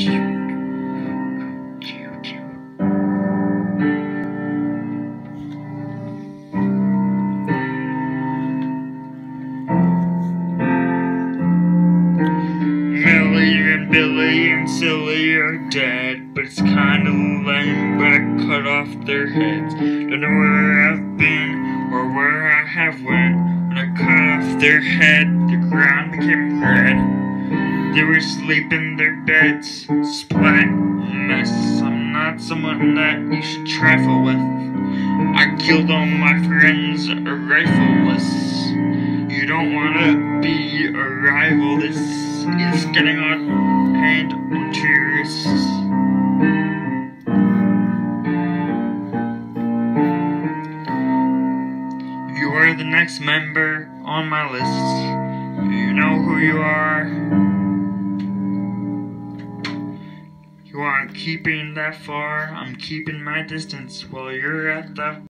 Millie and Billy and Silly are dead, but it's kinda lame, but I cut off their heads. Don't know where I've been or where I have went. When I cut off their head, the ground became red. They were asleep in their beds, splat mess. I'm not someone that you should trifle with. I killed all my friends, rifleless. You don't wanna be a rival, this is getting on and serious. You are the next member on my list. You know who you are. You aren't keeping that far. I'm keeping my distance while you're at the